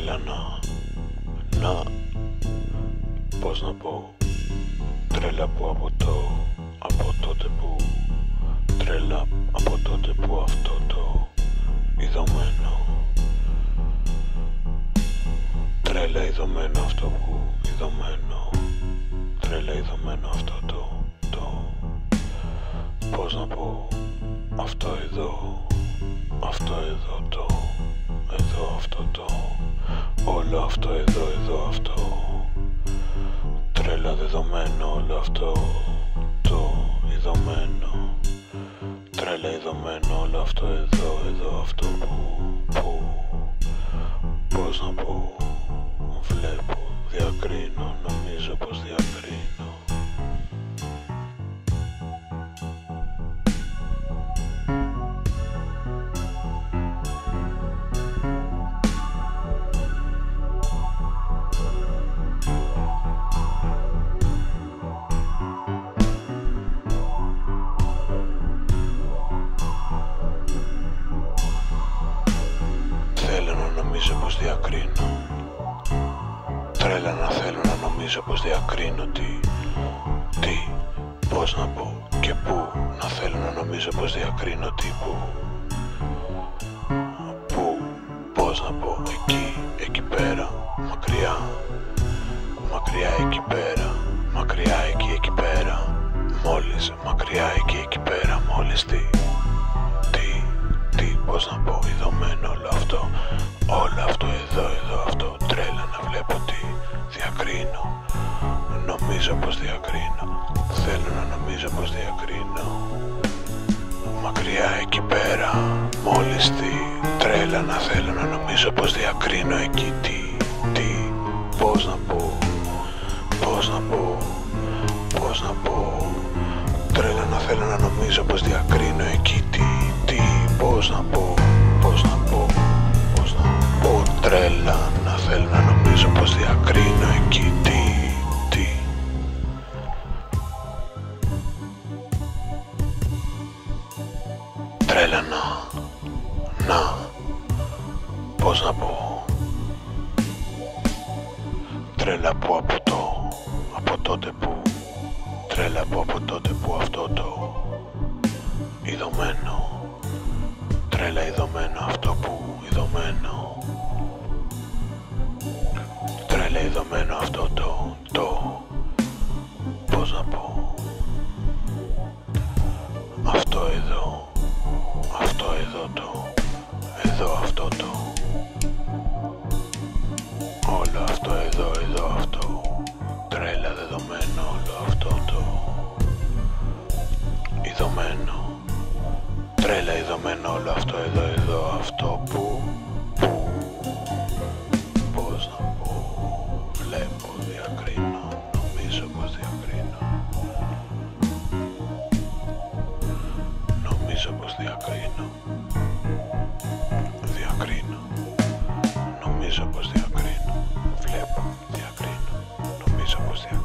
Τρέλα να, πώς να πω, τρέλα που από τότε που, τρέλα από τότε που αυτό το ειδωμένο, τρέλα ειδωμένο αυτό που ειδωμένο, τρέλα ειδωμένο αυτό το, πώς να πω, αυτό εδώ το, εδώ αυτό το, όλο αυτό εδώ αυτό, τρέλα δεδομένο όλο αυτό το ειδωμένο, τρέλα ειδωμένο όλο αυτό εδώ αυτό που πώς να πω, βλέπω, διακρίνω, νομίζω πως διακρίνω. Θέλω να νομίζω πως διακρίνω, τρέλα να θέλω να νομίζω πως διακρίνω τι, πώς να πω και πού, να θέλω να νομίζω πως διακρίνω τι, πού, πώς να πω, εκεί πέρα, μακριά εκεί πέρα, μακριά εκεί πέρα, μόλις, μακριά εκεί πέρα, μόλις τι, πώς να πω, ειδωμένο όλο αυτό εδώ αυτό, τρέλα να βλέπω τι, διακρίνω, νομίζω πως διακρίνω, θέλω να νομίζω πως διακρίνω, μακριά εκεί πέρα, μόλις τι, τρέλα να θέλω να νομίζω πως διακρίνω εκεί τι, πώς να πω, τρέλα να θέλω να νομίζω πως διακρίνω εκεί τι, πώς να πω, τρέλα να θέλω να νομίζω πως διακρίνω εκεί τι. Τρέλα να, πώς να πω, τρέλα που από τότε που, τρέλα που από τότε που αυτό το ειδωμένο, τρέλα ειδωμένο αυτό που ειδωμένο, τρέλα ειδωμένο αυτό το, πώς να πω, αυτό εδώ το, εδώ αυτό το, όλο αυτό εδώ αυτό, τρέλα δεδομένο όλο αυτό το ειδωμένο, τρέλα ειδωμένο όλο αυτό εδώ αυτό που, πώς να πω, βλέπω, διακρίνω, νομίζω πως διακρίνω, νομίζω πως διακρίνω, νομίζω πως διακρίνω, βλέπω, διακρίνω, νομίζω πως διακρίνω.